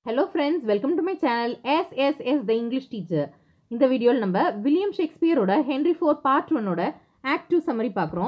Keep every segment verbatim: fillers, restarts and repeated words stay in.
Hello friends, welcome to my channel S S S the English Teacher. In the video நம்ம William Shakespeare ஓட Henry four part one ஓட act two summary பார்க்குறோம்.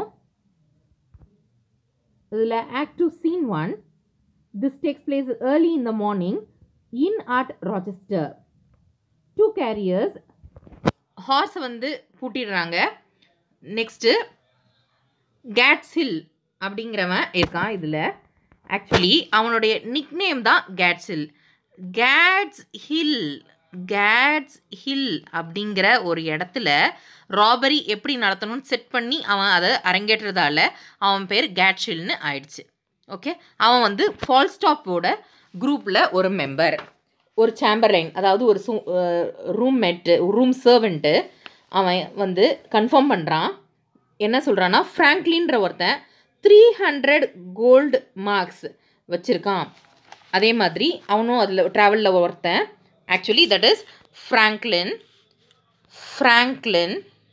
இதுல act two scene one. This takes place early in the morning in at Rochester. Two carriers horse வந்து பூட்டிடுறாங்க. Next Gads Hill அப்படிங்கிறவன் இருக்கான் இதுல. Actually அவனுடைய nickname தான் Gads Hill. Gads Hill Gads Hill அப்படிங்கிற ஒரு இடத்துல ராபரி எப்படி நடத்தணும்னு செட் பண்ணி அவன் அதை அரங்கேற்றதால அவன் பேர் Gads Hillன்னு ஆயிடுச்சு. ஓகே, அவன் வந்து ஃபால்ஸ்டாப்போட குரூப்பில் ஒரு மெம்பர், ஒரு சாம்பர்லைன், அதாவது ஒரு சூ ரூம்மேட்டு ரூம் சர்வெண்ட்டு. அவன் வந்து கன்ஃபார்ம் பண்ணுறான். என்ன சொல்கிறான்னா, ஃப்ராங்க்லின்ற ஒருத்தன் த்ரீ ஹண்ட்ரட் கோல்டு மார்க்ஸ் வச்சுருக்கான். அதே மாதிரி அவனும் அதில் ட்ராவலில் ஒருத்தன். Actually that is Franklin Franklin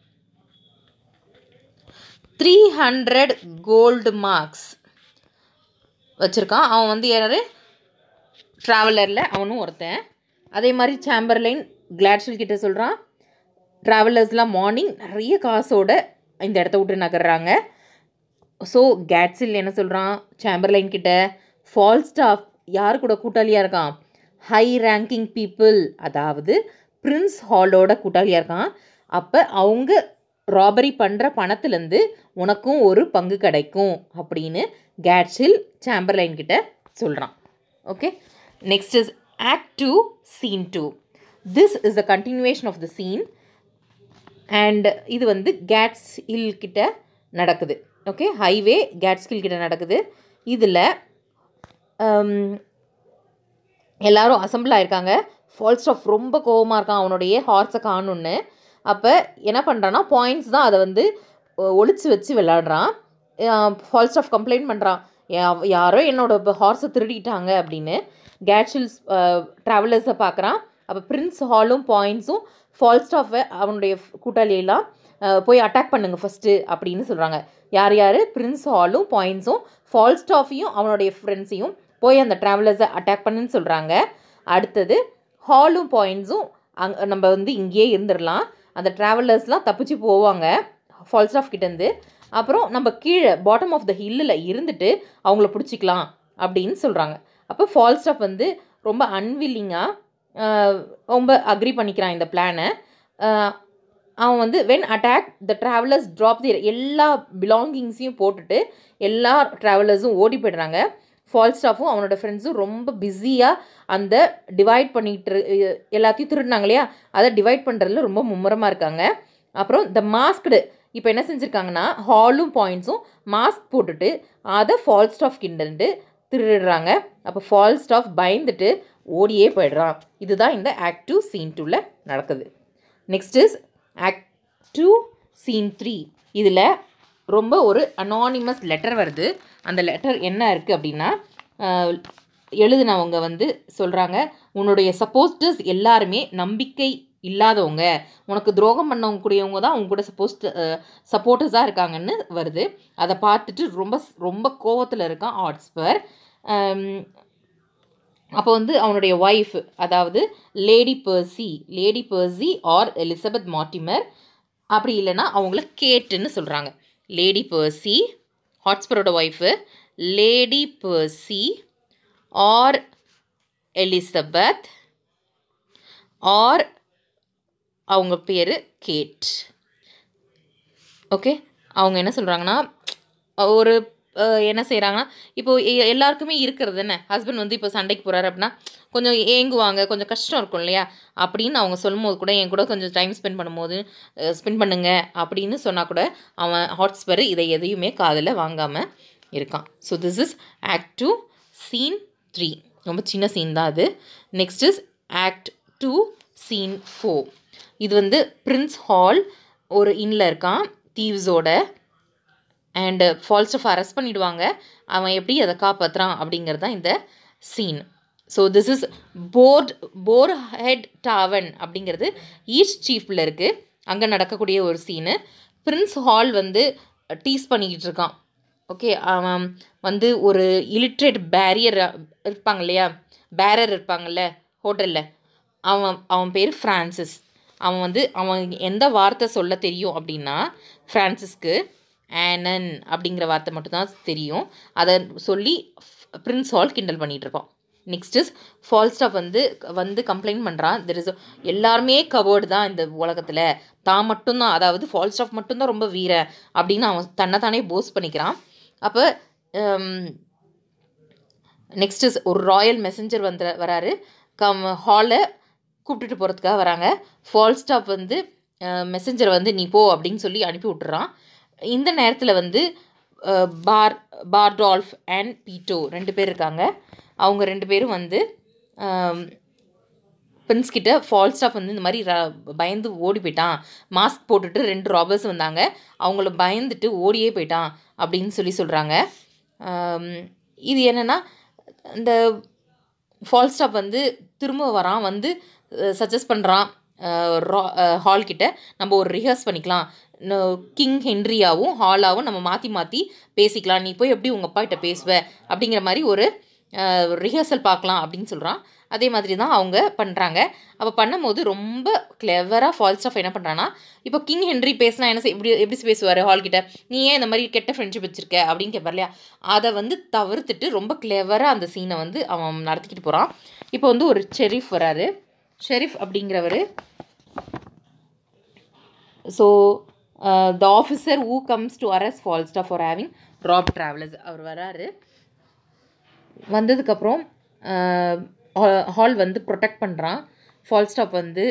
three hundred gold marks வச்சுருக்கான். அவன் வந்து யார், ட்ராவலரில் அவனும் ஒருத்தன். அதே மாதிரி சாம்பர்லைன் கிளாட்ஷில் கிட்ட சொல்கிறான், ட்ராவலர்ஸ்லாம் மார்னிங் நிறைய காசோட இந்த இடத்த விட்டு நகர்றாங்க. ஸோ கேட்ஸில் என்ன சொல்கிறான் சாம்பர்லைன் கிட்ட, ஃபால்ஸ்டாஃப் யார் கூட கூட்டாளியாக இருக்கான், ஹை ரேங்கிங் பீப்புள், அதாவது பிரின்ஸ் ஹாலோட கூட்டாளியாக இருக்கான். அப்போ அவங்க ராபரி பண்ணுற பணத்துலேருந்து உனக்கும் ஒரு பங்கு கிடைக்கும் அப்படின்னு கேட்ஸில் சாம்பர்லைன் கிட்ட சொல்கிறான். Okay, next is act two scene two. This is the continuation of the scene and இது வந்து கேட்ஸ் ஹில் கிட்ட நடக்குது. ஓகே, ஹைவே கேட்ஸ் ஹில் கிட்ட நடக்குது. இதில் எல்லோரும் அசம்பிள் ஆகிருக்காங்க. ஃபால்ஸ்டாஃப் ரொம்ப கோவமாக இருக்கான் அவனுடைய ஹார்ஸை காணுன்னு. அப்போ என்ன பண்ணுறான்னா, பாயிண்ட்ஸ் தான் அதை வந்து ஒளிச்சு வச்சு விளாடுறான். ஃபால்ஸ்டாஃப் கம்ப்ளைண்ட் பண்ணுறான், யாரோ என்னோட ஹார்ஸை திருடிட்டாங்க அப்படின்னு. கேட்ஸில்ஸ் ட்ராவலர்ஸை பார்க்குறான். அப்போ பிரின்ஸ் ஹாலும் பாயிண்ட்ஸும் ஃபால்ஸ்டாஃபை அவனுடைய கூட்டாளியெல்லாம் போய் அட்டாக் பண்ணுங்க ஃபஸ்ட்டு அப்படின்னு சொல்கிறாங்க. யார் யார், பிரின்ஸ் ஹாலும் பாயிண்ட்ஸும் ஃபால்ஸ்டாஃபையும் அவனுடைய ஃப்ரெண்ட்ஸையும் போய் அந்த ட்ராவலர்ஸை அட்டாக் பண்ணுன்னு சொல்கிறாங்க. அடுத்தது ஹாலும் பாயிண்ட்ஸும் அங் நம்ம வந்து இங்கேயே இருந்துடலாம், அந்த ட்ராவலர்ஸ்லாம் தப்பிச்சு போவாங்க ஃபால்ஸ்டாஃப் கிட்டேருந்து. அப்புறம் நம்ம கீழே பாட்டம் ஆஃப் த ஹில்லில் இருந்துட்டு அவங்கள பிடிச்சிக்கலாம் அப்படின்னு சொல்கிறாங்க. அப்போ ஃபால்ஸ்டாஃப் வந்து ரொம்ப அன்வில்லிங்காக ரொம்ப அக்ரி பண்ணிக்கிறான் இந்த பிளானை. அவன் வந்து when attack the travellers drop the எல்லா பிலாங்கிங்ஸையும் போட்டுட்டு எல்லா ட்ராவலர்ஸும் ஓடி போய்டுறாங்க. ஃபால்ஸ்டாஃபும் அவனோட ஃப்ரெண்ட்ஸும் ரொம்ப பிஸியாக அந்த டிவைட் பண்ணிட்டு எல்லாத்தையும் திருடினாங்க இல்லையா, அதை டிவைட் பண்ணுறதுல ரொம்ப மும்முரமாக இருக்காங்க. அப்புறம் த மாஸ்க்டு இப்போ என்ன செஞ்சுருக்காங்கன்னா, ஹாலும் பாயிண்ட்ஸும் மாஸ்க் போட்டுட்டு அதை ஃபால்ஸ்டாஃப் கிண்டன்ட்டு திருடுறாங்க. அப்போ ஃபால்ஸ்டாஃப் பயந்துட்டு ஓடியே போய்டுறான். இதுதான் இந்த ஆக்ட் டூ சீன் டூவில் நடக்குது. Next is act two scene three. இதில் ரொம்ப ஒரு அனானிமஸ் லெட்டர் வருது. அந்த லெட்டர் என்ன இருக்குது அப்படின்னா, எழுதினவங்க வந்து சொல்கிறாங்க, உன்னுடைய சப்போஸ்டர்ஸ் எல்லாருமே நம்பிக்கை இல்லாதவங்க, உனக்கு துரோகம் பண்ணவங்க கூடியவங்க தான் அவங்க கூட சப்போஸ்ட் சப்போர்ட்டர்ஸாக இருக்காங்கன்னு வருது. அதை பார்த்துட்டு ரொம்ப ரொம்ப கோவத்தில் இருக்கான் ஹாட்ஸ்பர். அப்போ வந்து அவனுடைய ஒய்ஃப், அதாவது Lady Percy Lady Percy or Elizabeth Mortimer, அப்படி இல்லைன்னா அவங்கள கேட்டுன்னு சொல்கிறாங்க. லேடி பர்சி, ஹாட்ஸ்பரோட wife, Lady Percy or Elizabeth or அவங்க பேர் கேட். ஓகே, அவங்க என்ன சொல்கிறாங்கன்னா, ஒரு என்ன செய்கிறாங்கன்னா, இப்போது எல்லாருக்குமே இருக்கிறது என்ன, ஹஸ்பண்ட் வந்து இப்போ சண்டைக்கு போகிறாரு அப்படின்னா கொஞ்சம் ஏங்குவாங்க, கொஞ்சம் கஷ்டம் இருக்கும் இல்லையா, அப்படின்னு அவங்க சொல்லும்போது கூட என் கூட கொஞ்சம் டைம் ஸ்பெண்ட் பண்ணும்போது ஸ்பெண்ட் பண்ணுங்க அப்படின்னு சொன்னால் கூட அவன் ஹாட்ஸ்பர் இதை எதையுமே காதில் வாங்காமல் இருக்கான். So this is act two scene three. ரொம்ப சின்ன சீன் தான் அது. Next is act two scene four. இது வந்து பிரின்ஸ் ஹால் ஒரு இன்னில் இருக்கான் தீவ்ஸோட, அண்டு ஃபால்ஸ்டாஃப் அரெஸ்ட் பண்ணிவிடுவாங்க. அவன் எப்படி அதை காப்பாற்றுறான் அப்படிங்கிறது தான் இந்த scene. So this is boar's boar head tavern அப்படிங்கிறது ஈஸ்ட் சீஃபில் இருக்குது. அங்கே நடக்கக்கூடிய ஒரு சீனு. பிரின்ஸ் ஹால் வந்து டீஸ் பண்ணிக்கிட்டு இருக்கான் ஓகே, அவன் வந்து ஒரு illiterate பேரியர் இருப்பாங்க இல்லையா, பேரர் இருப்பாங்கல்ல ஹோட்டலில், அவன் அவன் பேர் ஃப்ரான்சிஸ். அவன் வந்து அவன் எந்த வார்த்தை சொல்ல தெரியும் அப்படின்னா, ஃப்ரான்சிஸ்க்கு ஆனன் அப்படிங்கிற வார்த்தை மட்டும்தான் தெரியும். அதை சொல்லி பிரின்ஸ் ஹால் கிண்டல் பண்ணிகிட்டு இருப்பான். நெக்ஸ்ட் இஸ் ஃபால்ஸ்டாஃப் வந்து வந்து கம்ப்ளைண்ட் பண்ணுறான். தெர் இஸ் எல்லாருமே கவர்டு தான் இந்த உலகத்தில், தான் மட்டும்தான், அதாவது ஃபால்ஸ்டாஃப் மட்டும்தான் ரொம்ப வீர அப்படின்னு அவன் தன்னைத்தானே போஸ்ட் பண்ணிக்கிறான். அப்போ நெக்ஸ்ட் இஸ் ஒரு ராயல் மெசஞ்சர் வந்து வராரு, கம் ஹாலை கூப்பிட்டுட்டு போகிறதுக்காக வராங்க. ஃபால்ஸ்டாஃப் வந்து மெசஞ்சரை வந்து நீ போ அப்படின்னு சொல்லி அனுப்பி விட்டுறான். இந்த நேரத்தில் வந்து பார் பார்டால்ஃப் அண்ட் பீட்டோ ரெண்டு பேர் இருக்காங்க. அவங்க ரெண்டு பேரும் வந்து பிரின்ஸ் கிட்ட ஃபால்ஸ்டாஃப் வந்து இந்த மாதிரி பயந்து ஓடி போயிட்டான், மாஸ்க் போட்டுட்டு ரெண்டு ராபர்ஸ் வந்தாங்க, அவங்கள பயந்துட்டு ஓடியே போயிட்டான் அப்படின்னு சொல்லி சொல்கிறாங்க. இது என்னென்னா, இந்த ஃபால்ஸ்டாஃப் வந்து திரும்ப வரான், வந்து சஜஸ்ட் பண்ணுறான் ஹால்கிட்ட, நம்ம ஒரு ரிஹர்ஸ் பண்ணிக்கலாம், கிங் ஹென்ரியாவும் ஹாலாவும் நம்ம மாற்றி மாற்றி பேசிக்கலாம், நீ போய் எப்படி உங்கள் அப்பா கிட்ட பேசுவ அப்படிங்கிற மாதிரி ஒரு ரிஹர்சல் பார்க்கலாம் அப்படின்னு சொல்கிறான். அதே மாதிரி தான் அவங்க பண்ணுறாங்க. அப்போ பண்ணும்போது ரொம்ப கிளவராக ஃபால்ஸ்டாஃப் என்ன பண்ணுறான்னா, இப்போ கிங் ஹென்ரி பேசினா என்ன எப்படி எப்படி பேசுவார் ஹால்கிட்ட, நீ ஏன் இந்த மாதிரி கெட்ட ஃப்ரெண்ட்ஷிப் வச்சுருக்க அப்படின்னு கேட்பார் இல்லையா, அதை வந்து தவிர்த்துட்டு ரொம்ப கிளவராக அந்த சீனை வந்து அவன் நடத்திக்கிட்டு போகிறான். இப்போ வந்து ஒரு ஷெரீஃப் வராரு. ஷெரீஃப் அப்படிங்கிறவர், so the officer who comes to arrest Falstaff for having rob travellers, அவர் வராரு. வந்ததுக்கப்புறம் ஹால் வந்து ப்ரொடெக்ட் பண்ணுறான். ஃபால்ஸ்டாஃப் வந்து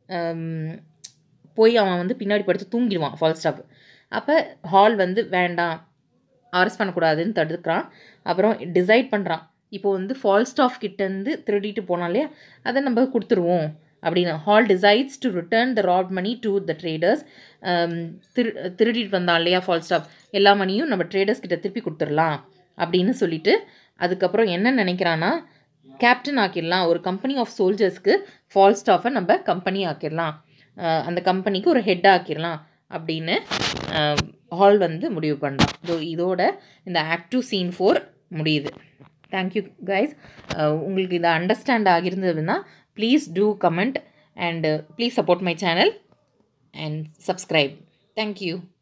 போய் அவன் வந்து பின்னாடி படுத்து தூங்கிடுவான் ஃபால்ஸ்டாஃப். அப்போ ஹால் வந்து வேண்டாம், அரெஸ்ட் பண்ணக்கூடாதுன்னு தடுக்கிறான். அப்புறம் டிசைட் பண்ணுறான், இப்போ வந்து ஃபால்ஸ்டாஃப் கிட்டேருந்து திருடிட்டு போனாலே அதை நம்ம கொடுத்துருவோம் அப்படின்னு. Hal decides to return the rob money to the traders. திரு திருடிட்டு வந்தான் இல்லையா ஃபால்ஸ்டாஃப், எல்லா மணியும் நம்ம ட்ரேடர்ஸ் கிட்ட திருப்பி கொடுத்துடலாம் அப்படின்னு சொல்லிட்டு, அதுக்கப்புறம் என்ன நினைக்கிறான்னா, கேப்டன் ஆக்கிடலாம், ஒரு கம்பெனி ஆஃப் சோல்ஜர்ஸ்க்கு ஃபால்ஸ்டாஃபை நம்ம கம்பெனி ஆக்கிடலாம், அந்த கம்பெனிக்கு ஒரு ஹெட் ஆக்கிடலாம் அப்படின்னு ஹால் வந்து முடிவு பண்ணுறான். இதோ இதோட இந்த ஆக்ட் டூ சீன் ஃபோர் முடியுது. Thank you guys. உங்களுக்கு இதை அண்டர்ஸ்டாண்ட் ஆகியிருந்ததுன்னா please do comment and please support my channel and subscribe. Thank you.